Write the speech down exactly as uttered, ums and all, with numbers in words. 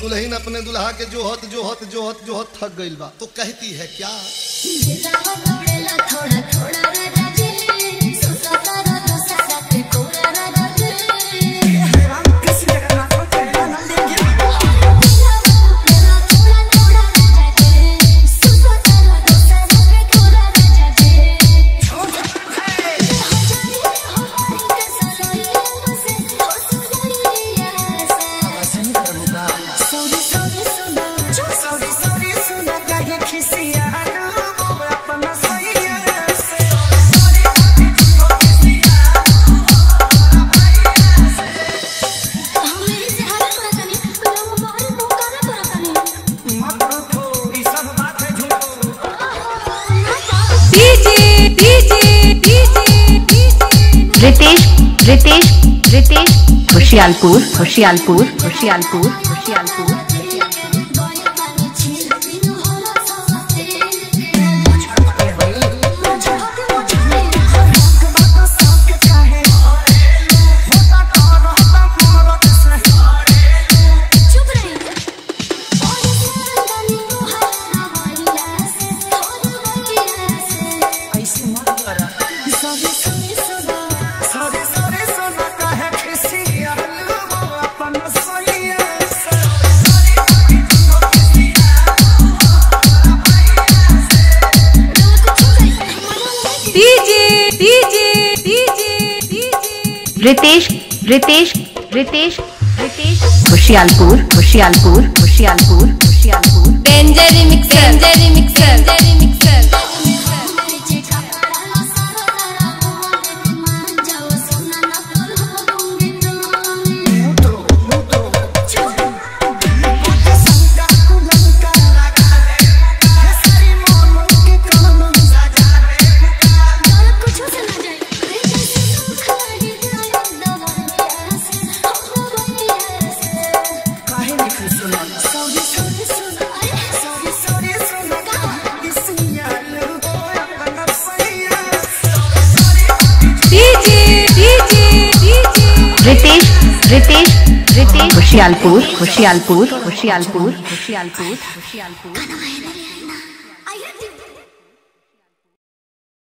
दुल्हन अपने दुल्हा के जो हत जो हत जो हत जो हत थक गइल बा तो कहती है क्या थोड़ा थोड़ा Ritesh Ritesh Ritesh Khushiyalpur Khushiyalpur Khushiyalpur Khushiyalpur Ritesh Ritesh Ritesh Ritesh Khushiyalpur Khushiyalpur Khushiyalpur Khushiyalpur danger mixer danger mixer danger mixer Ritesh Ritesh Ritesh Khushiyalpur Khushiyalpur Khushiyalpur Khushiyalpur खुशियालपुर